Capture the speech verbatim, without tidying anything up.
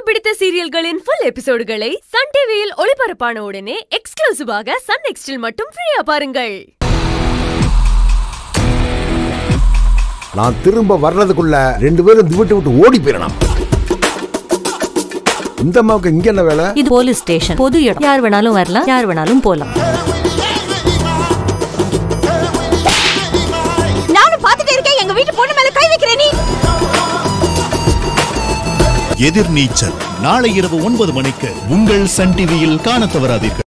பிடித்த சீரியல்களின் full எபிசோடுகளை Sun டிவியில் ஒளிபரப்பான உடனே எக்ஸ்க்ளூசிவாக சன் நெக்ஸ்டில் மட்டும் ஃப்ரீயா பாருங்கள். நான் திரும்ப வர்றதுக்குள்ள ரெண்டு பேரும் விட்டு விட்டு ஓடி போயிடணும். இந்த அம்மாவுக்கு இங்க என்ன வேலை? இது போலீஸ் ஸ்டேஷன், பொது இடம். யார் வேணாலும் வரலாம், யார் வேணாலும் போலாம். நானும் பார்த்துட்டே இருக்கேன். எங்க வீட்டு பொண்ணு மேல கை வைக்கிறே நீ. எதிர்நீச்சல் நாளை இரவு ஒன்பது மணிக்கு உங்கள் சன் டிவியில் காணத் தவறாதீர்கள்.